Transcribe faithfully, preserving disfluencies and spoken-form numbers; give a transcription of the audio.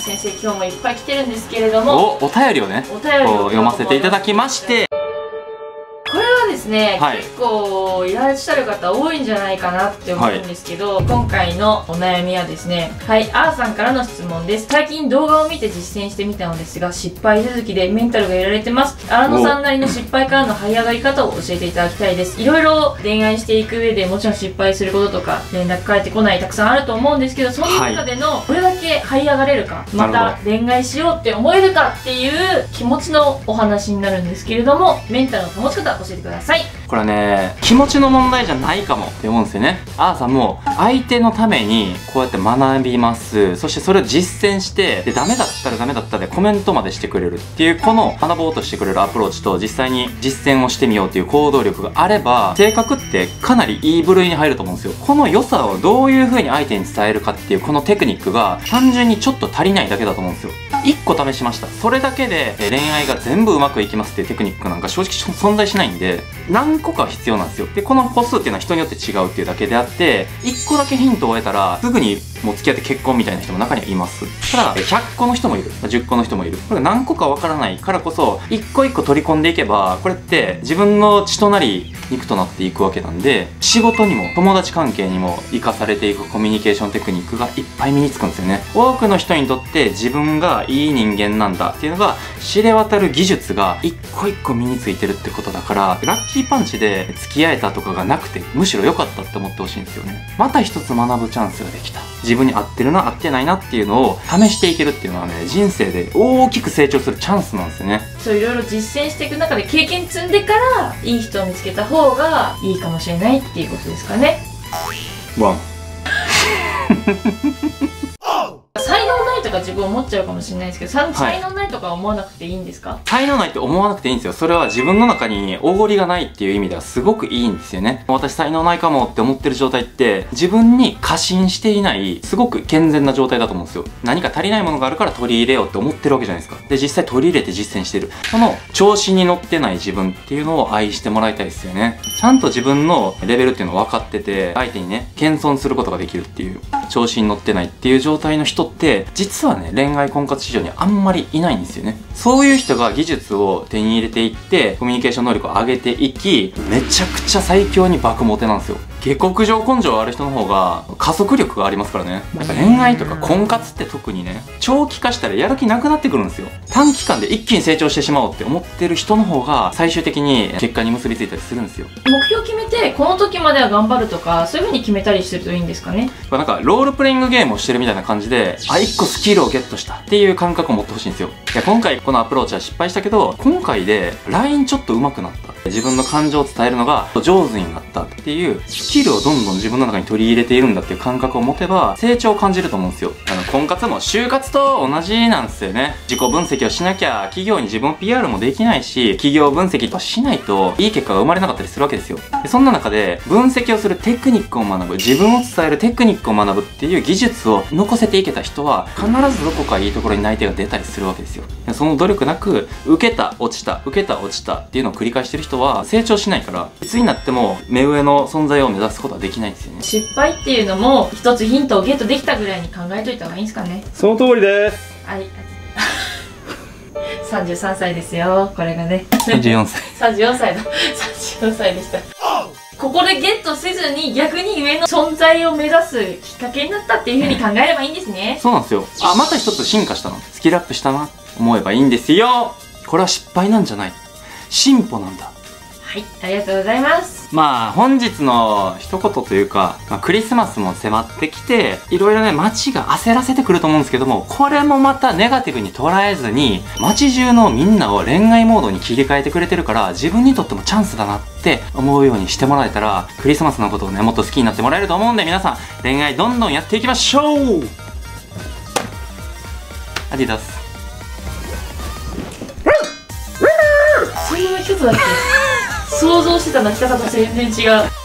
先生、今日もいっぱい来てるんですけれども、 お、お便りをね、 お便りを読ませていただきまして、 これはですね、 はい、 結構いらっしゃる方多いんじゃないかなって思うんですけど、はい、今回のお悩みはですね、はい、あーさんからの質問です。最近動画を見て実践してみたのですが、失敗続きでメンタルがやられてます。荒野さんなりの失敗からの這い上がり方を教えていただきたいです。いろいろ恋愛していく上でもちろん失敗することとか、連絡返ってこないたくさんあると思うんですけど、その中でのどれだけ這い上がれるか、また恋愛しようって思えるかっていう気持ちのお話になるんですけれども、メンタルの保ち方教えてください。 これはね、気持ちの問題じゃないかもって思うんですよね。あーさんも相手のためにこうやって学びます。そしてそれを実践して、で、ダメだったらダメだったでコメントまでしてくれるっていう、この学ぼうとしてくれるアプローチと実際に実践をしてみようっていう行動力があれば、性格ってかなりいい部類に入ると思うんですよ。この良さをどういう風に相手に伝えるかっていうこのテクニックが単純にちょっと足りないだけだと思うんですよ。いっこ試しました。それだけで恋愛が全部うまくいきますっていうテクニックなんか正直存在しないんで、何個か必要なんですよ。で、この個数っていうのは人によって違うっていうだけであって、いっこだけヒントを得たらすぐにもう付き合って結婚みたいな人も中にはいます。ただひゃっこの人もいる、じゅっこの人もいる。これが何個かわからないからこそ、いっこいっこ取り込んでいけば、これって自分の血となり肉となっていくわけなんで、仕事にも友達関係にも活かされていくコミュニケーションテクニックがいっぱい身につくんですよね。多くの人にとって自分がいい人間なんだっていうのが知れ渡る技術が一個一個身についてるってことだから、ラッキーパンチで付き合えたとかがなくて、むしろ良かったって思ってほしいんですよね。また一つ学ぶチャンスができた。自分に合ってるな、合ってないなっていうのを試していけるっていうのはね、人生で大きく成長するチャンスなんですよね。 そう、いろいろ実践していく中で経験積んでからいい人を見つけた方がいいかもしれないっていうことですかね。 ワン才能ないとか自分思っちゃうかもしれないですけど、さ才能ないとか思わなくていいんですか？ 才能ないって思わなくていいんですよ。それは自分の中におごりがないっていう意味ではすごくいいんですよね。私才能ないかもって思ってる状態って自分に過信していないすごく健全な状態だと思うんですよ。何か足りないものがあるから取り入れようって思ってるわけじゃないですか。で、実際取り入れて実践してる。この調子に乗ってない自分っていうのを愛してもらいたいですよね。ちゃんと自分のレベルっていうのを分かってて、相手にね、謙遜することができるっていう、調子に乗ってないっていう状態の人って実はね、恋愛婚活市場にあんまりいないんですよね。そういう人が技術を手に入れていってコミュニケーション能力を上げていき、めちゃくちゃ最強に爆モテなんですよ。下克上根性ある人の方が加速力がありますからね。やっぱ恋愛とか婚活って特にね、長期化したらやる気なくなってくるんですよ。短期間で一気に成長してしまおうって思ってる人の方が最終的に結果に結びついたりするんですよ。 目標決めてこの時までは頑張るとか、そういう風に決めたりするといいんですかね。 なんかロールプレイングゲームをしてるみたいな感じで、あ、いっこスキルをゲットしたっていう感覚を持ってほしいんですよ。いや、今回このアプローチは失敗したけど、今回で ライン ちょっと上手くなった。自分の感情を伝えるのが上手になったっていうスキルをどんどん自分の中に取り入れているんだっていう感覚を持てば成長を感じると思うんですよ。あの、婚活も就活と同じなんですよね。自己分析をしなきゃ企業に自分を ピーアール もできないし、企業分析としないといい結果が生まれなかったりするわけですよ。で、そんな中で分析をするテクニックを学ぶ、自分を伝えるテクニックを学ぶっていう技術を残せていけた人は必ずどこかいいところに内定が出たりするわけですよ。で、その努力なく受けた落ちた受けた落ちたっていうのを繰り返してる人は成長しないから、いつになっても目上の存在を目指すことはできないんですよね。 失敗っていうのも一つヒントをゲットできたぐらいに考えといた方がいいんですかね。 その通りです。 はい。さんじゅうさんさいですよ、これがね。 さんじゅうよんさい。 さんじゅうよんさいだ。さんじゅうよんさいでした。ここでゲットせずに逆に上の存在を目指すきっかけになったっていう風に考えればいいんですね。 そうなんですよ。あ、また一つ進化したの。スキルアップしたな。思えばいいんですよ。これは失敗なんじゃない。進歩なんだ。 はい、ありがとうございます。 まあ、本日の一言というか、まあ、クリスマスも迫ってきて、いろいろね、街が焦らせてくると思うんですけども、これもまたネガティブに捉えずに、街中のみんなを恋愛モードに切り替えてくれてるから、自分にとってもチャンスだなって思うようにしてもらえたら、クリスマスのことをね、もっと好きになってもらえると思うんで、皆さん、恋愛どんどんやっていきましょう。アディダス。 そんな一つだっけ？想像してた泣き方と全然違う。